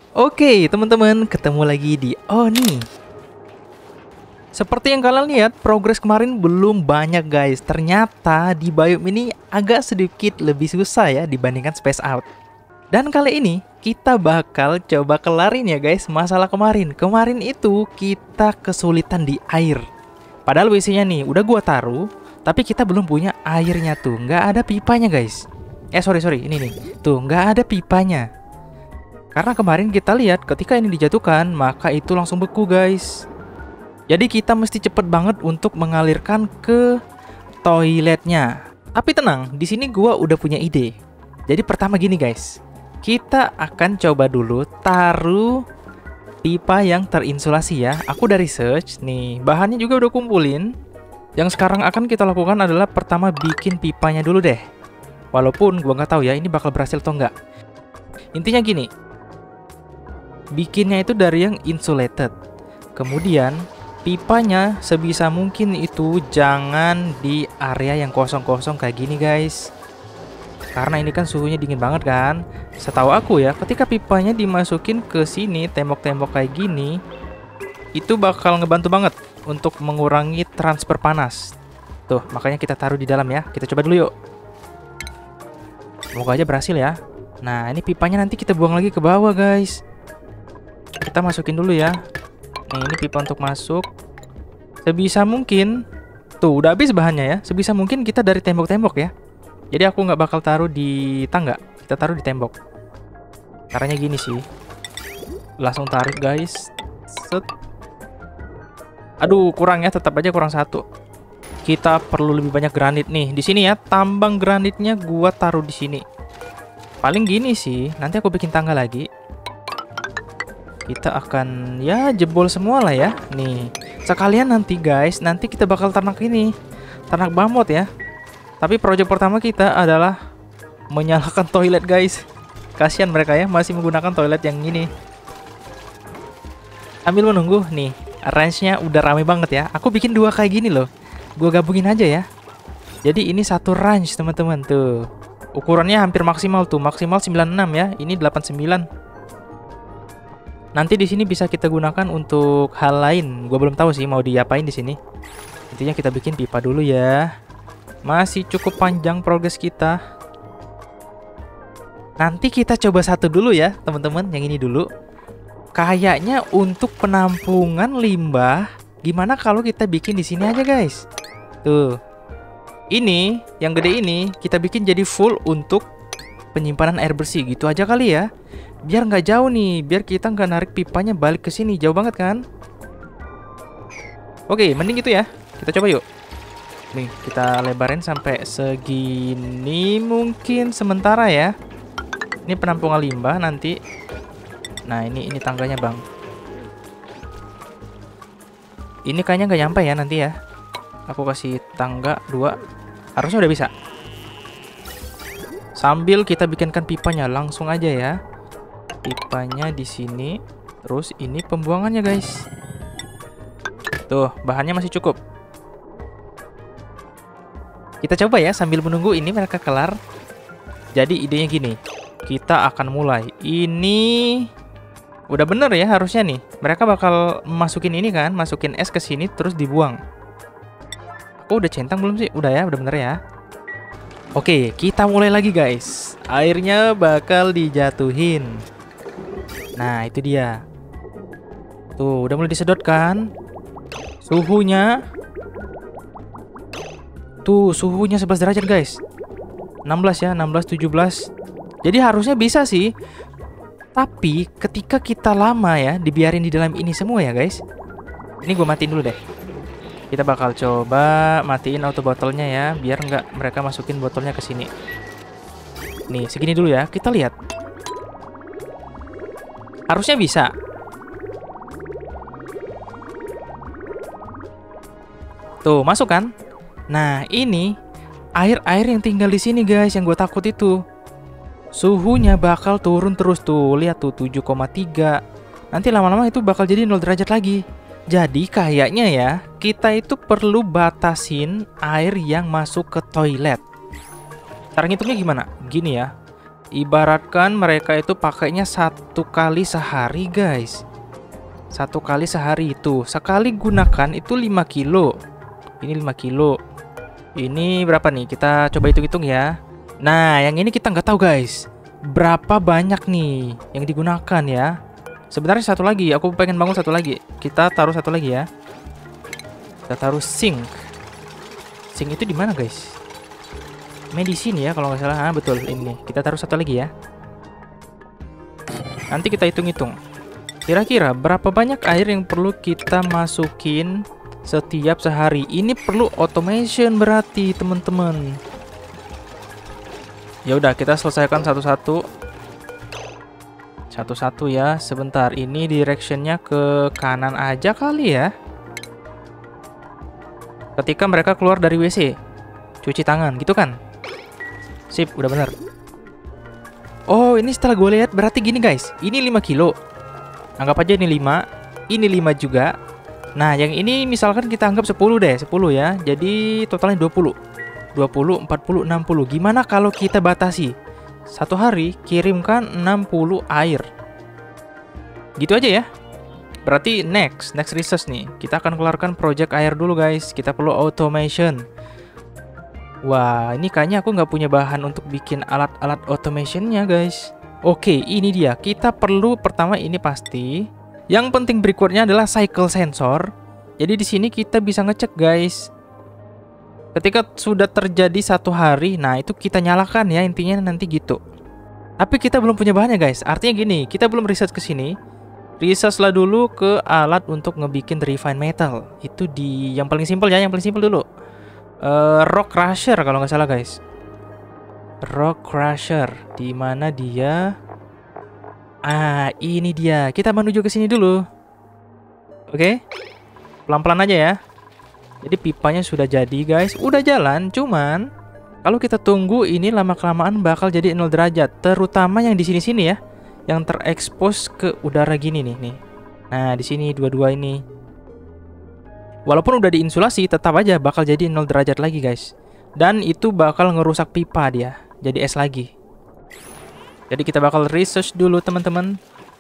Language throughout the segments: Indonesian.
Oke, teman-teman, ketemu lagi di Oni. Seperti yang kalian lihat, progres kemarin belum banyak, guys. Ternyata di biome ini agak sedikit lebih susah ya dibandingkan Space Out. Dan kali ini kita bakal coba kelarin ya, guys, masalah kemarin. Kemarin itu kita kesulitan di air. Padahal WC-nya nih udah gua taruh, tapi kita belum punya airnya tuh. Nggak ada pipanya, guys. Sorry, ini nih. Tuh, nggak ada pipanya. Karena kemarin kita lihat ketika ini dijatuhkan, maka itu langsung beku, guys. Jadi kita mesti cepet banget untuk mengalirkan ke toiletnya. Tapi tenang, di sini gua udah punya ide. Jadi pertama gini, guys. Kita akan coba dulu taruh pipa yang terinsulasi ya. Aku udah research nih, bahannya juga udah kumpulin. Yang sekarang akan kita lakukan adalah pertama bikin pipanya dulu deh. Walaupun gua nggak tahu ya ini bakal berhasil atau nggak. Intinya gini. Bikinnya itu dari yang insulated. Kemudian pipanya sebisa mungkin itu jangan di area yang kosong-kosong kayak gini, guys. Karena ini kan suhunya dingin banget kan. Setahu aku ya, ketika pipanya dimasukin ke sini, tembok-tembok kayak gini, itu bakal ngebantu banget untuk mengurangi transfer panas. Tuh, makanya kita taruh di dalam ya. Kita coba dulu yuk. Semoga aja berhasil ya. Nah, ini pipanya nanti kita buang lagi ke bawah, guys. Kita masukin dulu ya. Nih, ini pipa untuk masuk. Sebisa mungkin, tuh udah habis bahannya ya. Sebisa mungkin kita dari tembok-tembok ya. Jadi aku nggak bakal taruh di tangga. Kita taruh di tembok. Caranya gini sih. Langsung tarik, guys. Set. Aduh, kurang ya. Tetap aja kurang satu. Kita perlu lebih banyak granit nih. Di sini ya, tambang granitnya gua taruh di sini. Paling gini sih. Nanti aku bikin tangga lagi. Kita akan ya jebol semua lah ya. Nih, sekalian nanti guys, nanti kita bakal ternak ini, ternak bamot ya. Tapi proyek pertama kita adalah menyalakan toilet, guys. Kasihan mereka ya, masih menggunakan toilet yang ini. Sambil menunggu nih, range-nya udah rame banget ya. Aku bikin dua kayak gini loh. Gua gabungin aja ya. Jadi ini satu range, teman-teman tuh. Ukurannya hampir maksimal tuh, maksimal 96 ya. Ini 89. Nanti di sini bisa kita gunakan untuk hal lain. Gua belum tahu sih mau diapain di sini. Intinya kita bikin pipa dulu ya. Masih cukup panjang progres kita. Nanti kita coba satu dulu ya, teman-teman. Yang ini dulu. Kayaknya untuk penampungan limbah, gimana kalau kita bikin di sini aja, guys? Tuh. Ini, yang gede ini kita bikin jadi full untuk penyimpanan air bersih gitu aja kali ya. Biar nggak jauh nih, biar kita nggak narik pipanya balik ke sini, jauh banget kan? Oke, mending gitu ya. Kita coba yuk. Nih, kita lebarin sampai segini mungkin sementara ya. Ini penampungan limbah nanti. Nah, ini tangganya, Bang. Ini kayaknya nggak nyampe ya nanti ya. Aku kasih tangga 2. Harusnya udah bisa. Sambil kita bikinkan pipanya langsung aja ya. Pipanya di sini, terus ini pembuangannya, guys. Tuh, bahannya masih cukup. Kita coba ya sambil menunggu ini mereka kelar. Jadi idenya gini, kita akan mulai. Ini udah bener ya harusnya nih. Mereka bakal masukin ini kan, masukin es ke sini terus dibuang. Aku udah centang belum sih? Udah ya, udah bener ya. Oke, kita mulai lagi, guys. Airnya bakal dijatuhin. Nah, itu dia. Tuh, udah mulai disedot kan? Suhunya. Tuh, suhunya 11 derajat, guys. 16 ya, 16, 17. Jadi harusnya bisa sih. Tapi ketika kita lama ya, dibiarin di dalam ini semua ya, guys. Ini gue matiin dulu deh. Kita bakal coba matiin auto botolnya ya, biar nggak mereka masukin botolnya ke sini. Nih, segini dulu ya. Kita lihat. Harusnya bisa. Tuh, masuk kan? Nah, ini air-air yang tinggal di sini, guys, yang gue takut itu. Suhunya bakal turun terus tuh. Lihat tuh, 7,3. Nanti lama-lama itu bakal jadi 0 derajat lagi. Jadi kayaknya ya, kita itu perlu batasin air yang masuk ke toilet. Cara ngitungnya gimana? Gini ya. Ibaratkan mereka itu pakainya 1 kali sehari, guys. 1 kali sehari itu. Sekali gunakan itu 5 kilo. Ini 5 kilo. Ini berapa nih? Kita coba hitung-hitung ya. Nah, yang ini kita nggak tahu, guys. Berapa banyak nih yang digunakan ya. Sebenarnya satu lagi. Aku pengen bangun satu lagi. Kita taruh satu lagi ya. Kita taruh sink. Sink itu di mana, guys? Medicine ya kalau nggak salah. Betul, ini. Kita taruh satu lagi ya. Nanti kita hitung-hitung. Kira-kira berapa banyak air yang perlu kita masukin setiap sehari. Ini perlu automation berarti, teman-teman. Ya udah, kita selesaikan satu-satu. Satu-satu ya. Sebentar, ini directionnya ke kanan aja kali ya. Ketika mereka keluar dari WC, cuci tangan, gitu kan? Sip, udah bener. Oh, ini setelah gue lihat berarti gini, guys. Ini 5 kilo. Anggap aja ini 5. Ini 5 juga. Nah, yang ini misalkan kita anggap 10 deh. 10 ya. Jadi totalnya 20. 20, 40, 60. Gimana kalau kita batasi? Satu hari kirimkan 60 air. Gitu aja ya. Berarti next research nih. Kita akan keluarkan project air dulu, guys. Kita perlu automation. Wah, ini kayaknya aku nggak punya bahan untuk bikin alat-alat automationnya, guys. Oke, ini dia. Kita perlu pertama ini pasti. Yang penting berikutnya adalah cycle sensor. Jadi di sini kita bisa ngecek, guys. Ketika sudah terjadi 1 hari, nah itu kita nyalakan ya, intinya nanti gitu. Tapi kita belum punya bahannya, guys. Artinya gini, kita belum riset ke sini. Risetlah dulu ke alat untuk ngebikin refine metal. Itu di yang paling simpel ya, yang paling simpel dulu. Rock Crusher kalau nggak salah, guys. Rock Crusher, di mana dia? Ah, ini dia. Kita menuju ke sini dulu. Oke. Pelan-pelan aja ya. Jadi pipanya sudah jadi, guys. Udah jalan, cuman kalau kita tunggu ini lama-kelamaan bakal jadi 0 derajat, terutama yang di sini-sini ya, yang terekspos ke udara gini nih. Nah, di sini dua-dua ini. Walaupun udah diinsulasi, tetap aja bakal jadi 0 derajat lagi, guys. Dan itu bakal ngerusak pipa dia, jadi es lagi. Jadi kita bakal research dulu, teman-teman.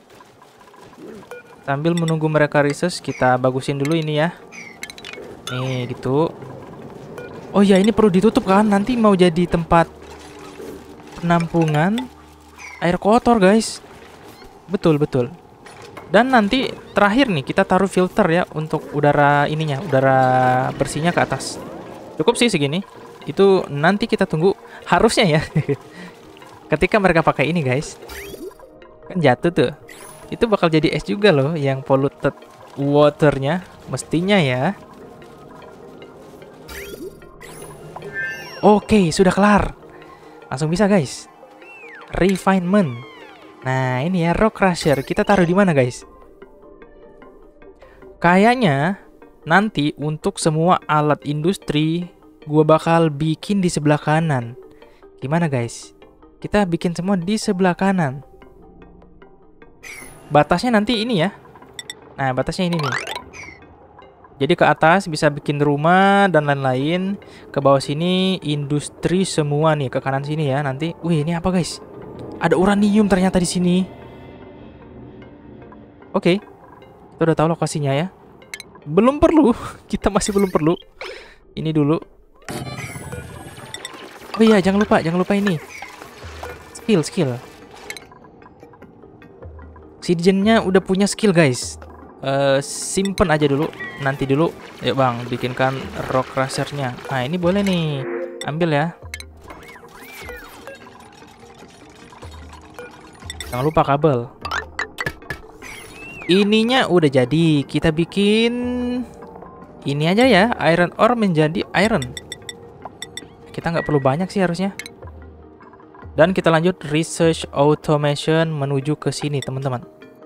Sambil menunggu mereka research, kita bagusin dulu ini ya. Nih, gitu. Oh ya, ini perlu ditutup kan? Nanti mau jadi tempat penampungan air kotor, guys. Betul, betul. Dan nanti terakhir nih kita taruh filter ya untuk udara ininya, udara bersihnya ke atas. Cukup sih segini. Itu nanti kita tunggu harusnya ya. Ketika mereka pakai ini, guys. Kan jatuh tuh. Itu bakal jadi es juga loh yang polluted waternya. Mestinya ya. Oke, sudah kelar. Langsung bisa, guys. Refinement. Nah, ini ya Rock Crusher. Kita taruh di mana, guys? Kayaknya nanti untuk semua alat industri gua bakal bikin di sebelah kanan. Gimana, guys? Kita bikin semua di sebelah kanan. Batasnya nanti ini ya. Nah, batasnya ini nih. Jadi ke atas bisa bikin rumah dan lain-lain. Ke bawah sini industri semua nih, ke kanan sini ya nanti. Wih, ini apa, guys? Ada uranium ternyata di sini. Oke. Kita udah tahu lokasinya ya. Belum perlu. Kita masih belum perlu. Ini dulu. Oh iya, jangan lupa ini. Skill. Oksigennya udah punya skill, guys. Simpen aja dulu. Nanti dulu. Yuk, Bang, bikinkan Rock Crusher-nya. Nah, ini boleh nih. Ambil ya. Jangan lupa kabel. Ininya udah jadi. Kita bikin ini aja ya, iron ore menjadi iron. Kita nggak perlu banyak sih harusnya. Dan kita lanjut research automation menuju ke sini, teman-teman.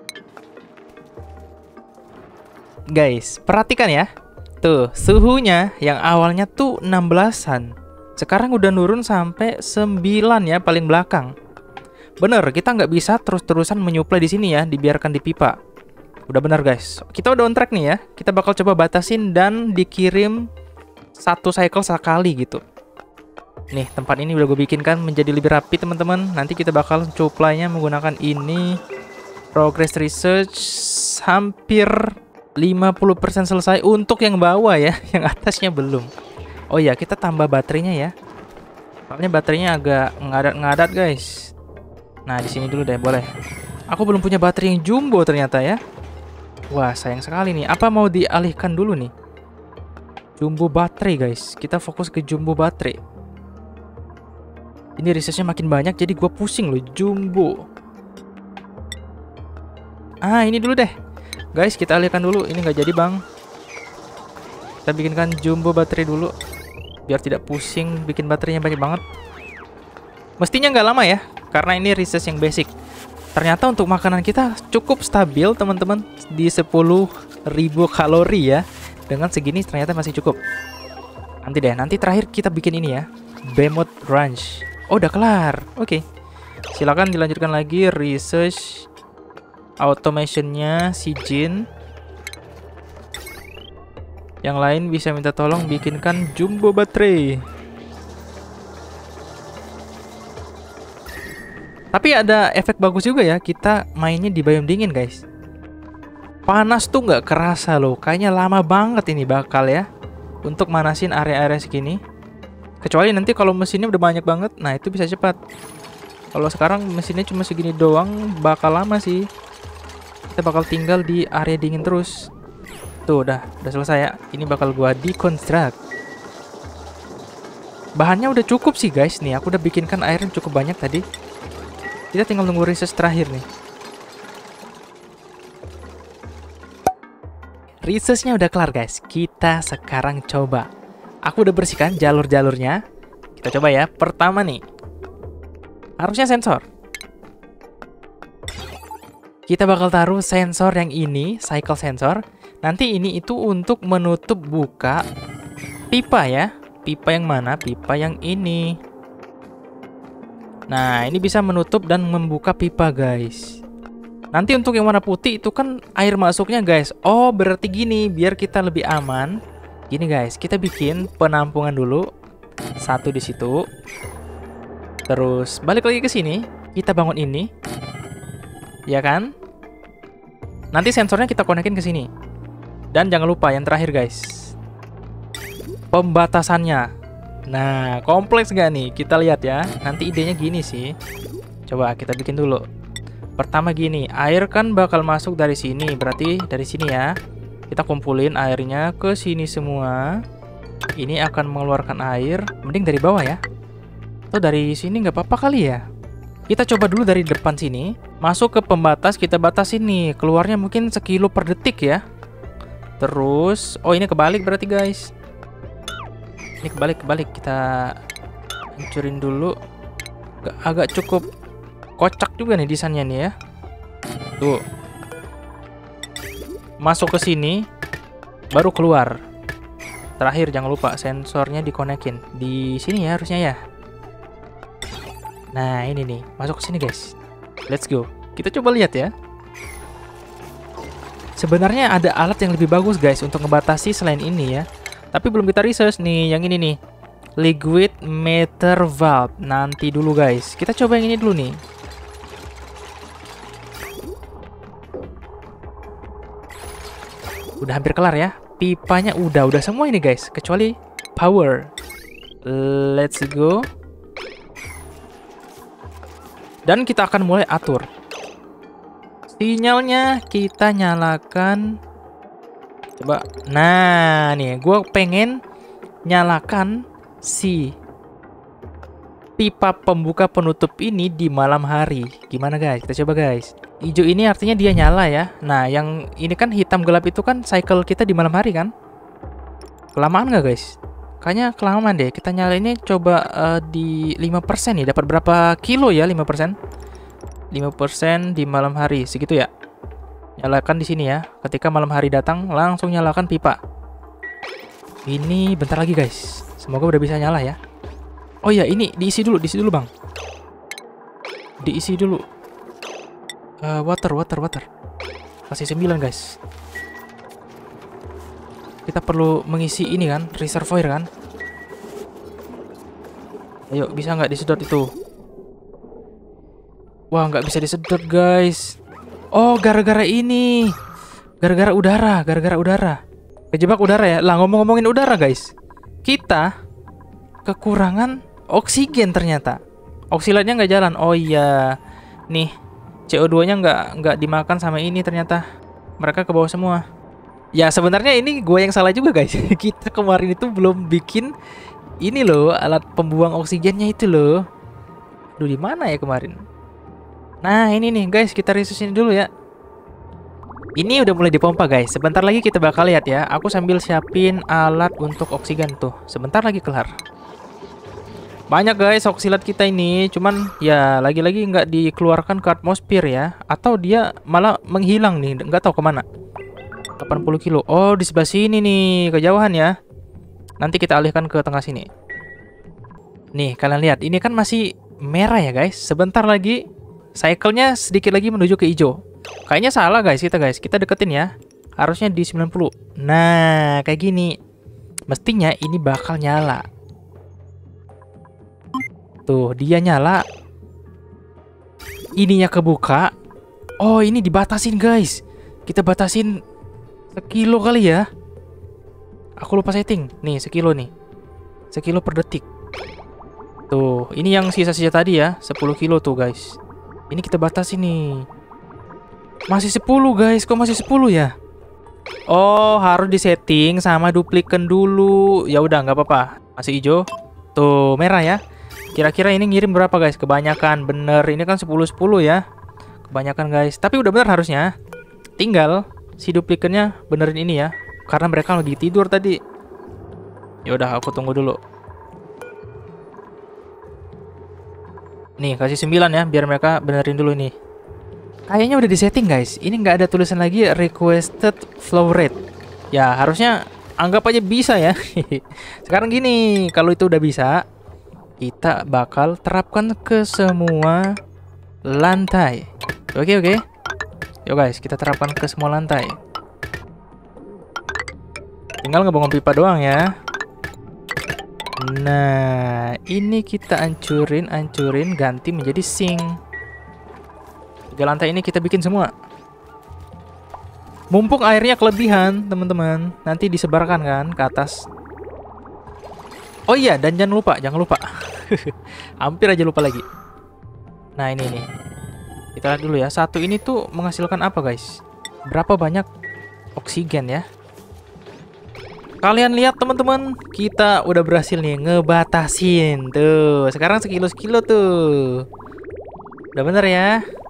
Guys, perhatikan ya. Tuh, suhunya yang awalnya tuh 16-an. Sekarang udah nurun sampai 9 ya, paling belakang. Bener, kita nggak bisa terus-terusan menyuplai di sini ya, dibiarkan di pipa. Udah bener, guys. Kita udah on track nih ya. Kita bakal coba batasin dan dikirim 1 cycle sekali gitu. Nih, tempat ini udah gue bikin kan menjadi lebih rapi teman-teman. Nanti kita bakal supply-nya menggunakan ini. Progress research hampir 50% selesai untuk yang bawah ya, yang atasnya belum. Oh ya, kita tambah baterainya ya. Soalnya baterainya agak ngadat-ngadat guys. Nah, di sini dulu deh, boleh. Aku belum punya baterai yang jumbo ternyata ya. Wah, sayang sekali nih. Apa mau dialihkan dulu nih? Jumbo baterai guys. Kita fokus ke jumbo baterai. Ini researchnya makin banyak, jadi gue pusing loh. Jumbo. Ah, ini dulu deh. Guys, kita alihkan dulu. Ini nggak jadi bang. Kita bikinkan jumbo baterai dulu. Biar tidak pusing bikin baterainya banyak banget. Mestinya nggak lama ya. Karena ini research yang basic. Ternyata untuk makanan kita cukup stabil teman-teman. Di 10.000 kalori ya. Dengan segini ternyata masih cukup. Nanti deh, nanti terakhir kita bikin ini ya. Behemoth Ranch. Oh, udah kelar. Oke. Silakan dilanjutkan lagi research automationnya si Jin. Yang lain bisa minta tolong bikinkan jumbo baterai. Tapi ada efek bagus juga ya, kita mainnya di biome dingin guys. Panas tuh nggak kerasa loh, kayaknya lama banget ini bakal ya untuk manasin area-area segini. Kecuali nanti kalau mesinnya udah banyak banget, nah itu bisa cepat. Kalau sekarang mesinnya cuma segini doang, bakal lama sih. Kita bakal tinggal di area dingin terus. Tuh udah selesai ya. Ini bakal gua deconstruct. Bahannya udah cukup sih guys nih, aku udah bikinkan iron cukup banyak tadi. Kita tinggal nunggu research terakhir nih. Researchnya udah kelar guys. Kita sekarang coba. Aku udah bersihkan jalur-jalurnya. Kita coba ya. Pertama nih, harusnya sensor. Kita bakal taruh sensor yang ini, cycle sensor. Nanti ini itu untuk menutup buka pipa ya. Pipa yang mana? Pipa yang ini. Nah, ini bisa menutup dan membuka pipa guys. Nanti untuk yang warna putih itu kan air masuknya guys. Oh, berarti gini, biar kita lebih aman. Gini guys, kita bikin penampungan dulu. Satu di situ. Terus balik lagi ke sini, kita bangun ini. Ya kan? Nanti sensornya kita konekin ke sini. Dan jangan lupa yang terakhir guys, pembatasannya. Nah, kompleks gak nih? Kita lihat ya. Nanti idenya gini sih. Coba kita bikin dulu. Pertama gini, air kan bakal masuk dari sini. Berarti dari sini ya. Kita kumpulin airnya ke sini semua. Ini akan mengeluarkan air. Mending dari bawah ya. Atau dari sini nggak apa-apa kali ya. Kita coba dulu dari depan sini. Masuk ke pembatas, kita batasin nih. Keluarnya mungkin 1 kilo per detik ya. Terus, oh ini kebalik berarti guys. Ini kebalik. Kita hancurin dulu. Agak cukup kocak juga nih desainnya nih ya. Tuh. Masuk ke sini, baru keluar. Terakhir jangan lupa sensornya dikonekin. Di sini ya harusnya ya. Nah, ini nih. Masuk ke sini guys. Let's go. Kita coba lihat ya. Sebenarnya ada alat yang lebih bagus guys untuk ngebatasi selain ini ya. Tapi belum kita research nih, yang ini nih. Liquid meter valve. Nanti dulu guys. Kita coba yang ini dulu nih. Udah hampir kelar ya. Pipanya udah semua ini guys, kecuali power. Let's go. Dan kita akan mulai atur. Sinyalnya kita nyalakan. Coba. Nah, nih, gue pengen nyalakan si pipa pembuka penutup ini di malam hari. Gimana guys? Kita coba guys. Hijau ini artinya dia nyala ya. Nah, yang ini kan hitam gelap itu kan cycle kita di malam hari kan? Kelamaan nggak guys? Kayaknya kelamaan deh. Kita nyalainnya coba di 5% nih. Dapat berapa kilo ya 5%? 5% di malam hari. Segitu ya. Nyalakan di sini ya. Ketika malam hari datang, langsung nyalakan pipa. Ini bentar lagi guys. Semoga udah bisa nyala ya. Oh ya, ini diisi dulu bang. Diisi dulu. Water. Kasih 9 guys. Kita perlu mengisi ini kan, reservoir kan. Ayo, bisa nggak disedot itu? Wah, nggak bisa disedot, guys. Oh, gara-gara ini. Gara-gara udara, gara-gara udara. Kejebak udara ya. Lah, ngomong-ngomongin udara, guys. Kita kekurangan oksigen ternyata. Oksilatnya nggak jalan. Oh iya. Nih, CO2-nya nggak dimakan sama ini ternyata. Mereka ke bawah semua. Ya, sebenarnya ini gue yang salah juga, guys. Kita kemarin itu belum bikin ini loh, alat pembuang oksigennya itu loh. Duh, di mana ya kemarin? Nah, ini nih, guys, kita research ini dulu ya. Ini udah mulai dipompa, guys. Sebentar lagi kita bakal lihat ya. Aku sambil siapin alat untuk oksigen tuh. Sebentar lagi kelar. Banyak, guys, oksilat kita ini. Cuman ya lagi-lagi nggak dikeluarkan ke atmosfer ya. Atau dia malah menghilang nih. Nggak tahu kemana. 80 kilo. Oh, di sebelah sini nih. Kejauhan ya. Nanti kita alihkan ke tengah sini. Nih, kalian lihat. Ini kan masih merah ya, guys. Sebentar lagi cycle-nya sedikit lagi menuju ke hijau. Kayaknya salah, guys. Kita deketin ya. Harusnya di 90. Nah, kayak gini. Mestinya ini bakal nyala. Tuh, dia nyala. Ininya kebuka. Oh, ini dibatasin, guys. Kita batasin sekilo kali ya. Aku lupa setting. Nih, sekilo nih. Sekilo per detik. Tuh, ini yang sisa-sisa tadi ya. 10 kilo tuh, guys. Ini kita batasin nih. Masih 10, guys. Kok masih 10 ya? Oh, harus disetting sama duplikan dulu. Ya udah, nggak apa-apa. Masih hijau. Tuh, merah ya. Kira-kira ini ngirim berapa, guys? Kebanyakan. Bener, ini kan 10-10 ya. Kebanyakan, guys. Tapi udah bener harusnya. Tinggal si duplikannya benerin ini ya. Karena mereka lagi tidur tadi. Ya udah, aku tunggu dulu. Nih, kasih 9 ya, biar mereka benerin dulu nih. Kayaknya udah disetting, guys. Ini nggak ada tulisan lagi requested flow rate. Ya, harusnya anggap aja bisa ya. Sekarang gini, kalau itu udah bisa, kita bakal terapkan ke semua lantai. Oke. Yuk, guys, kita terapkan ke semua lantai. Tinggal ngebangun pipa doang ya. Nah, ini kita hancurin, ganti menjadi sink. 3 lantai ini kita bikin semua. Mumpung airnya kelebihan, teman-teman, nanti disebarkan kan ke atas. Oh iya, dan jangan lupa. Hampir aja lupa lagi. Nah, ini nih. Kita lihat dulu ya. Satu ini tuh menghasilkan apa, guys? Berapa banyak oksigen ya? Kalian lihat, teman-teman, kita udah berhasil nih ngebatasin. Tuh, sekarang sekilo tuh. Udah bener ya?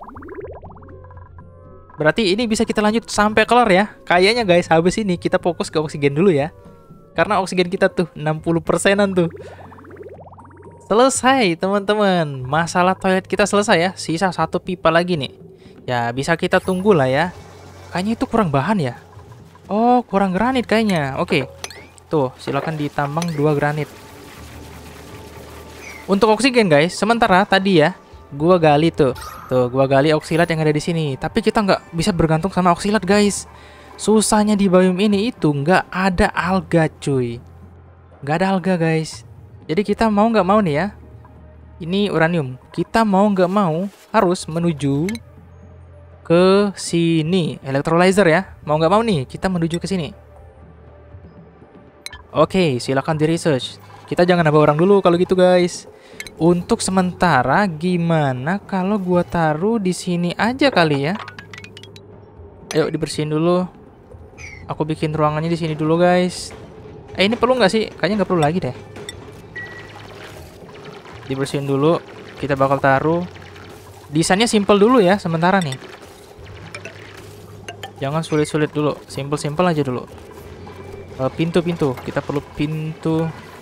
Berarti ini bisa kita lanjut sampai kelar ya. Kayaknya, guys, habis ini kita fokus ke oksigen dulu ya. Karena oksigen kita tuh 60%-an tuh. Selesai, teman-teman. Masalah toilet kita selesai ya. Sisa 1 pipa lagi nih. Ya, bisa kita tunggu lah ya. Kayaknya itu kurang bahan ya. Oh, kurang granit kayaknya. Oke. Tuh, silakan ditambang 2 granit. Untuk oksigen, guys, sementara tadi ya, gua gali tuh. Tuh, gua gali oksilat yang ada di sini. Tapi kita nggak bisa bergantung sama oksilat, guys. Susahnya di biome ini itu nggak ada alga, cuy. Nggak ada alga, guys. Jadi kita mau nggak mau nih ya. Ini uranium. Kita mau nggak mau harus menuju ke sini. Electrolyzer ya. Mau nggak mau nih, kita menuju ke sini. Oke, silakan di research. Kita jangan nambah orang dulu kalau gitu, guys. Untuk sementara, gimana kalau gua taruh di sini aja kali ya? Ayo dibersihin dulu. Aku bikin ruangannya di sini dulu, guys. Ini perlu nggak sih? Kayaknya nggak perlu lagi deh. Dibersihin dulu. Kita bakal taruh. Desainnya simple dulu ya, sementara nih. Jangan sulit-sulit dulu. Simple-simple aja dulu. Pintu-pintu. Kita perlu pintu.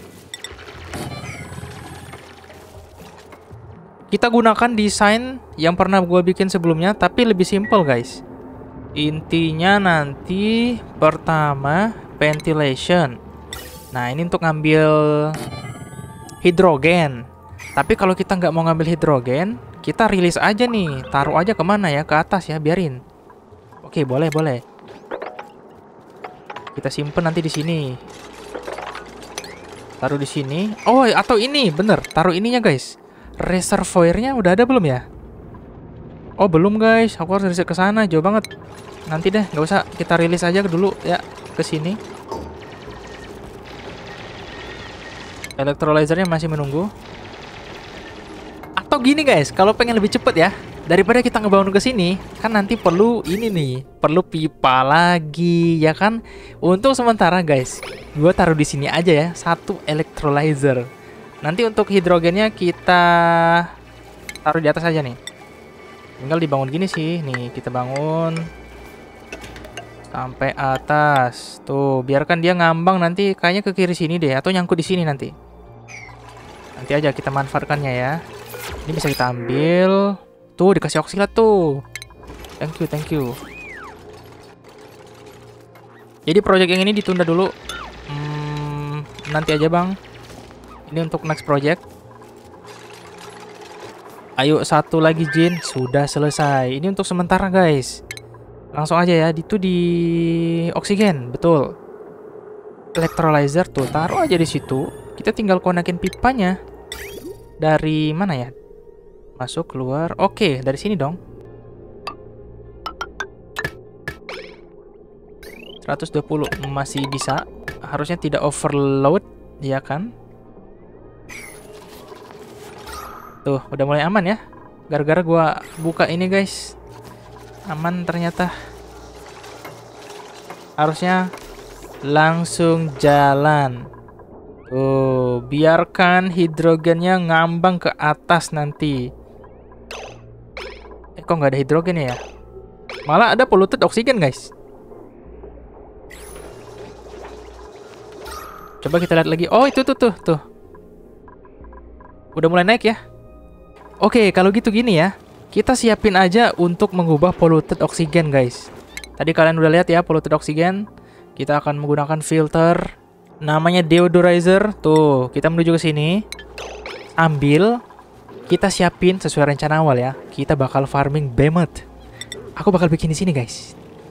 Kita gunakan desain yang pernah gue bikin sebelumnya, tapi lebih simple, guys. Intinya nanti pertama ventilation. Nah, ini untuk ngambil hidrogen. Tapi kalau kita nggak mau ngambil hidrogen, kita rilis aja nih. Taruh aja kemana ya? Ke atas ya, biarin. Oke, boleh. Kita simpen nanti di sini. Taruh di sini. Oh, atau ini, bener. Taruh ininya, guys. Reservoirnya udah ada belum ya? Oh, belum, guys. Aku harus riset ke sana. Jauh banget. Nanti deh, nggak usah. Kita rilis aja dulu ya ke sini. Electrolyzernya masih menunggu. Atau gini, guys. Kalau pengen lebih cepet ya, daripada kita ngebangun ke sini, kan nanti perlu ini nih, perlu pipa lagi, ya kan? Untuk sementara, guys, gue taruh di sini aja ya, satu electrolyzer. Nanti untuk hidrogennya kita taruh di atas aja nih. Tinggal dibangun gini sih, nih kita bangun sampai atas. Tuh, biarkan dia ngambang nanti kayaknya ke kiri sini deh, atau nyangkut di sini nanti. Nanti aja kita manfaatkannya ya. Ini bisa kita ambil. Tuh, dikasih oksilat tuh. Thank you, thank you. Jadi project yang ini ditunda dulu. Nanti aja, Bang. Ini untuk next project. Ayo, satu lagi, Jin. Sudah selesai. Ini untuk sementara, guys. Langsung aja ya. Itu di oksigen, betul. Electrolyzer tuh, taruh aja di situ. Kita tinggal konekin pipanya. Dari mana ya? Masuk, keluar. Oke, dari sini dong. 120 masih bisa. Harusnya tidak overload, ya kan? Tuh, udah mulai aman ya. Gara-gara gua buka ini, guys. Aman ternyata. Harusnya langsung jalan. Tuh, biarkan hidrogennya ngambang ke atas nanti. Kok nggak ada hidrogen ya? Malah ada polluted oksigen, guys. Coba kita lihat lagi. Oh, itu tuh. Udah mulai naik ya. Oke, kalau gitu gini ya. Kita siapin aja untuk mengubah polluted oksigen, guys. Tadi kalian udah lihat ya polluted oksigen. Kita akan menggunakan filter namanya deodorizer. Tuh, kita menuju ke sini. Ambil. Kita siapin sesuai rencana awal ya. Kita bakal farming behemoth. Aku bakal bikin di sini, guys.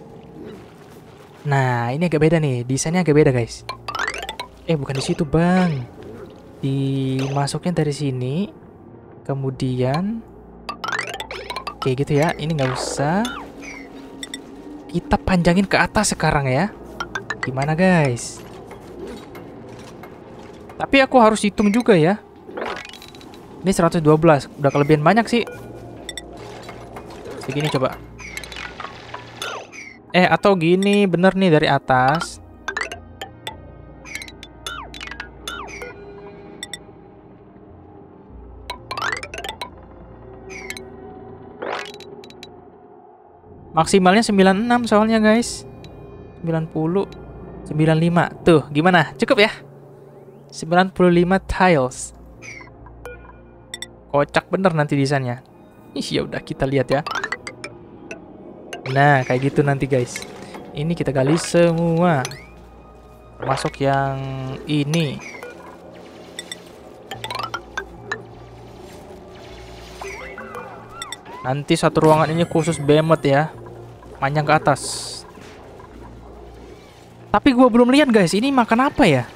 Nah, ini agak beda nih. Desainnya agak beda, guys. Bukan di situ, Bang. Dimasuknya dari sini. Kemudian kayak gitu ya. Ini nggak usah. Kita panjangin ke atas sekarang ya. Gimana, guys? Tapi aku harus hitung juga ya. Ini 112, udah kelebihan banyak sih. Segini coba. Atau gini, bener nih dari atas. Maksimalnya 96 soalnya, guys. 90, 95. Tuh, gimana? Cukup ya? 95 tiles. Kocak bener nanti desainnya. Ya udah, kita lihat ya. Nah, kayak gitu nanti, guys. Ini kita gali semua. Termasuk yang ini. Nanti satu ruangan ini khusus behemoth ya. Panjang ke atas. Tapi gua belum lihat, guys. Ini makan apa ya?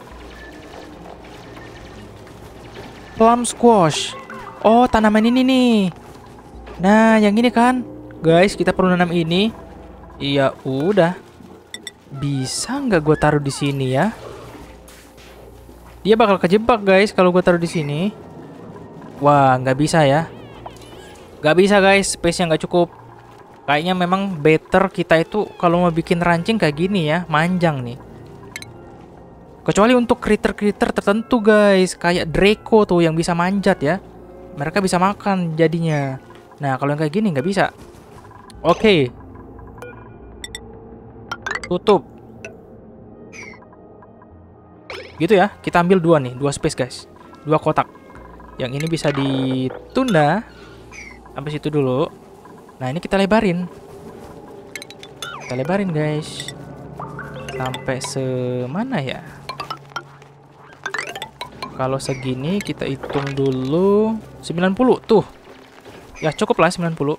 Plum squash. Oh, tanaman ini nih. Nah, yang ini kan. Guys, kita perlu nanam ini. Iya, udah. Bisa nggak gue taruh di sini ya? Dia bakal kejebak, guys, kalau gue taruh di sini. Wah, nggak bisa ya. Nggak bisa, guys. Space-nya nggak cukup. Kayaknya memang better kita itu kalau mau bikin ranching kayak gini ya. Manjang nih. Kecuali untuk critter-critter tertentu, guys. Kayak Draco tuh yang bisa manjat ya. Mereka bisa makan jadinya. Nah, kalau yang kayak gini nggak bisa. Oke. Tutup. Gitu ya. Kita ambil dua nih. Dua space, guys. Dua kotak. Yang ini bisa ditunda. Sampai situ dulu. Nah, ini kita lebarin. Kita lebarin, guys. Sampai semana ya? Kalau segini kita hitung dulu 90 tuh. Ya cukup lah 90.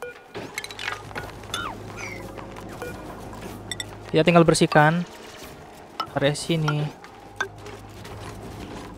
Ya tinggal bersihkan area sini.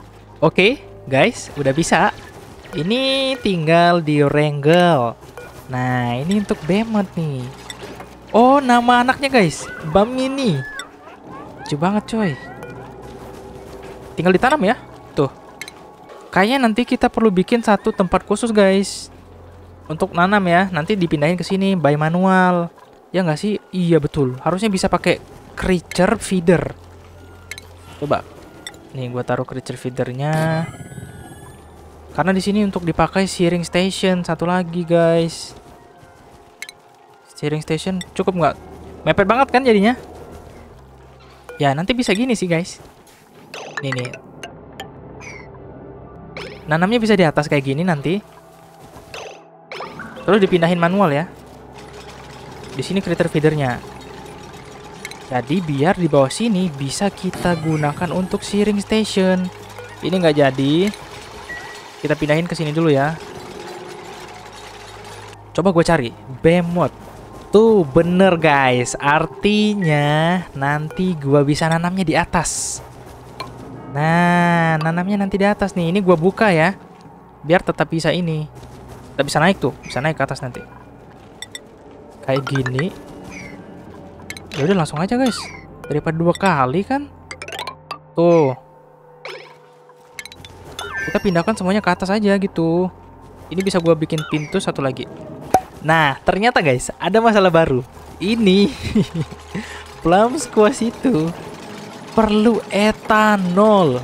Oke, guys, udah bisa. Ini tinggal di wrangle. Nah, ini untuk Behemoth nih. Oh, nama anaknya guys, Bam ini. Lucu banget coy. Tinggal ditanam ya. Tuh. Kayaknya nanti kita perlu bikin satu tempat khusus guys untuk nanam ya. Nanti dipindahin ke sini by manual. Ya nggak sih? Iya betul. Harusnya bisa pakai creature feeder. Coba. Nih gua taruh creature feedernya. Karena di sini untuk dipakai shearing station satu lagi guys. Shearing station cukup nggak? Mepet banget kan jadinya? Ya nanti bisa gini sih guys. Nih. Nanamnya bisa di atas kayak gini nanti. Terus dipindahin manual ya. Di sini creature feedernya. Jadi biar di bawah sini bisa kita gunakan untuk shearing station. Ini nggak jadi. Kita pindahin ke sini dulu ya. Coba gue cari Behemoth. Tuh bener guys. Artinya nanti gue bisa nanamnya di atas. Nah, nanamnya nanti di atas nih. Ini gua buka ya. Biar tetap bisa ini. Kita bisa naik tuh. Bisa naik ke atas nanti. Kayak gini. Ya udah langsung aja guys. Daripada 2 kali kan. Tuh. Kita pindahkan semuanya ke atas aja gitu. Ini bisa gua bikin pintu satu lagi. Nah, ternyata guys, ada masalah baru. Ini Plum Squash itu perlu etanol.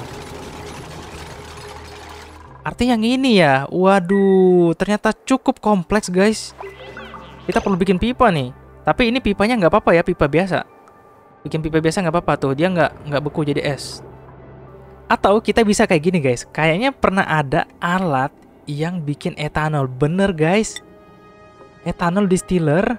Artinya yang ini ya. Waduh, ternyata cukup kompleks guys. Kita perlu bikin pipa nih. Tapi ini pipanya nggak apa-apa ya, pipa biasa. Bikin pipa biasa nggak apa-apa tuh, dia nggak beku jadi es. Atau kita bisa kayak gini guys. Kayaknya pernah ada alat yang bikin etanol, bener guys. Etanol distiller.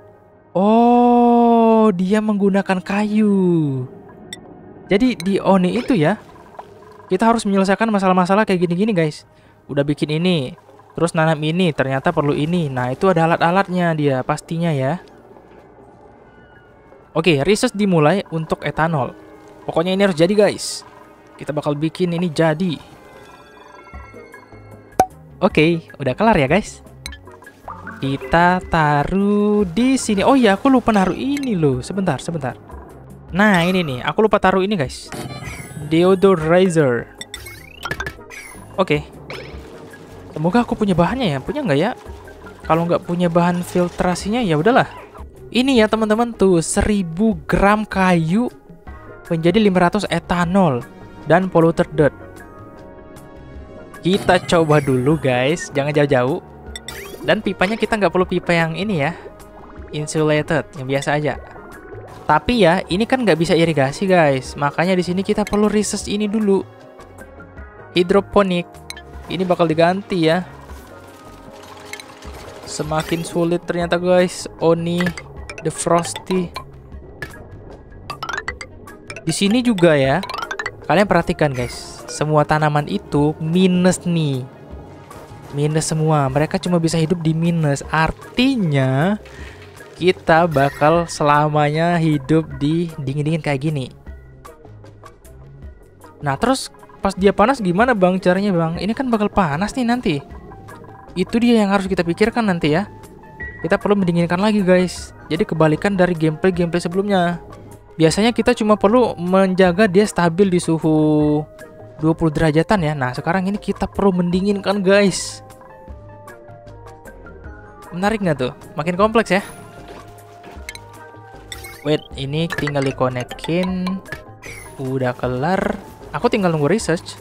Oh, dia menggunakan kayu. Jadi di Oni itu ya, kita harus menyelesaikan masalah-masalah kayak gini-gini guys. Udah bikin ini, terus nanam ini, ternyata perlu ini. Nah itu ada alat-alatnya dia pastinya ya. Oke, research dimulai untuk etanol. Pokoknya ini harus jadi guys. Kita bakal bikin ini jadi. Oke, udah kelar ya guys. Kita taruh di sini. Oh iya, aku lupa naruh ini loh. Sebentar. Nah, ini nih. Aku lupa taruh ini, guys. Deodorizer. Oke. Semoga aku punya bahannya ya. Punya nggak ya? Kalau nggak punya bahan filtrasinya, ya udahlah. Ini ya, teman-teman. Tuh, 1000 gram kayu menjadi 500 etanol dan polluted dirt. Kita coba dulu, guys. Jangan jauh-jauh. Dan pipanya kita nggak perlu pipa yang ini ya. Insulated, yang biasa aja. Tapi ya, ini kan nggak bisa irigasi guys. Makanya di sini kita perlu research ini dulu. Hidroponik. Ini bakal diganti ya. Semakin sulit ternyata guys. Oni, the Frosty. Di sini juga ya. Kalian perhatikan guys. Semua tanaman itu minus nih. Minus semua. Mereka cuma bisa hidup di minus. Artinya kita bakal selamanya hidup di dingin-dingin kayak gini. Nah terus pas dia panas gimana bang caranya bang? Ini kan bakal panas nih nanti. Itu dia yang harus kita pikirkan nanti ya. Kita perlu mendinginkan lagi guys. Jadi kebalikan dari gameplay sebelumnya. Biasanya kita cuma perlu menjaga dia stabil di suhu 20 derajatan ya. Nah sekarang ini kita perlu mendinginkan guys. Menarik nggak tuh? Makin kompleks ya. Wait, ini tinggal dikonekin. Udah kelar. Aku tinggal nunggu research.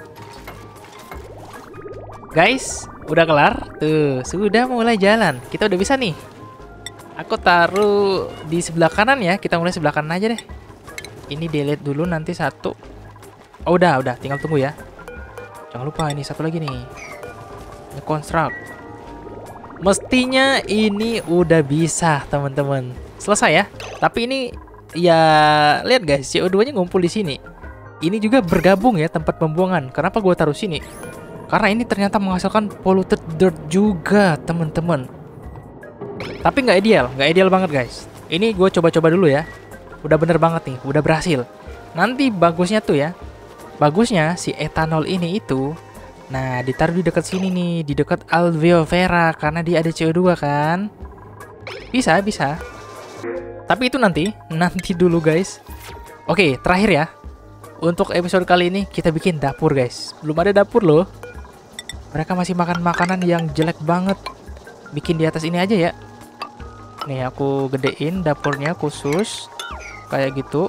Guys, udah kelar. Tuh, sudah mulai jalan. Kita udah bisa nih. Aku taruh di sebelah kanan ya. Kita mulai sebelah kanan aja deh. Ini delete dulu nanti satu. Oh, udah. Tinggal tunggu ya. Jangan lupa ini satu lagi nih. Ini construct. Mestinya ini udah bisa, teman-teman. Selesai ya. Tapi ini ya lihat guys, CO2-nya ngumpul di sini. Ini juga bergabung ya tempat pembuangan. Kenapa gua taruh sini? Karena ini ternyata menghasilkan polluted dirt juga, teman-teman. Tapi nggak ideal banget guys. Ini gue coba-coba dulu ya. Udah bener banget nih, udah berhasil. Nanti bagusnya tuh ya, Bagusnya si etanol ini itu, nah ditaruh di dekat sini nih, di dekat aloe vera karena dia ada CO2 kan. Bisa, bisa. Tapi itu nanti dulu guys. Oke, terakhir ya. Untuk episode kali ini kita bikin dapur guys. Belum ada dapur loh. Mereka masih makan makanan yang jelek banget. Bikin di atas ini aja ya. Nih aku gedein dapurnya khusus. Kayak gitu.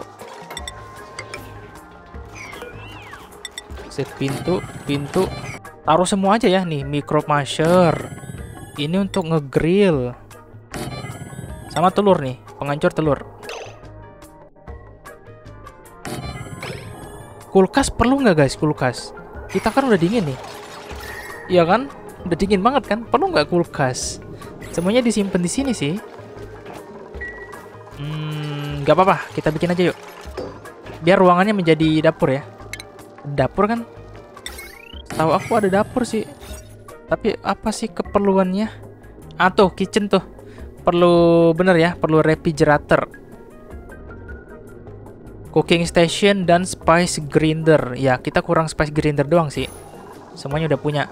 Set pintu. Taruh semua aja ya. Nih micro masher. Ini untuk ngegrill. Sama telur nih. Penghancur telur. Kulkas perlu nggak guys? Kulkas. Kita kan udah dingin nih. Iya kan? Udah dingin banget kan? Perlu nggak kulkas? Semuanya disimpan di sini sih. Nggak apa-apa. Kita bikin aja yuk. Biar ruangannya menjadi dapur ya. Dapur kan? Tahu aku ada dapur sih. Tapi apa sih keperluannya? Ah tuh, kitchen tuh. Perlu bener ya, perlu refrigerator. Cooking station dan spice grinder. Ya, kita kurang spice grinder doang sih. Semuanya udah punya.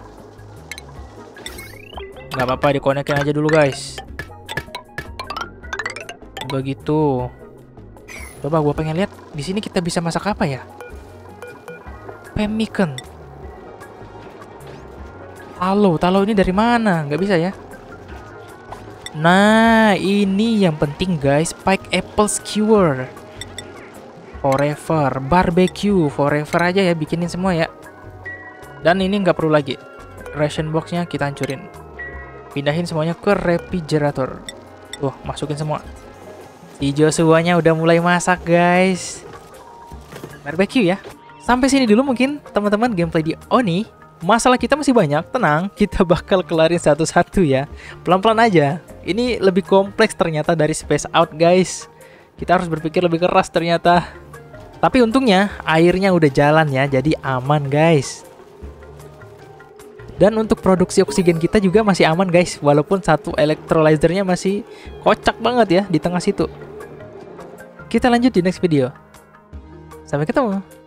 Nggak apa-apa, dikonekin aja dulu guys. Begitu. Coba gue pengen lihat di sini kita bisa masak apa ya? Pemmican. Talo ini dari mana? Nggak bisa ya? Nah, ini yang penting guys, spike apple skewer. Forever, barbecue, forever aja ya, bikinin semua ya. Dan ini nggak perlu lagi. Ration boxnya kita hancurin. Pindahin semuanya ke refrigerator. Tuh, masukin semua. Si Joshua-nya udah mulai masak guys. Barbecue ya. Sampai sini dulu mungkin teman-teman gameplay di Oni. Masalah kita masih banyak, tenang. Kita bakal kelarin satu-satu ya. Pelan-pelan aja. Ini lebih kompleks ternyata dari Space Out guys. Kita harus berpikir lebih keras ternyata. Tapi untungnya airnya udah jalan ya, jadi aman guys. Dan untuk produksi oksigen kita juga masih aman guys. Walaupun satu electrolyzernya masih kocak banget ya di tengah situ. Kita lanjut di next video. Sampai ketemu.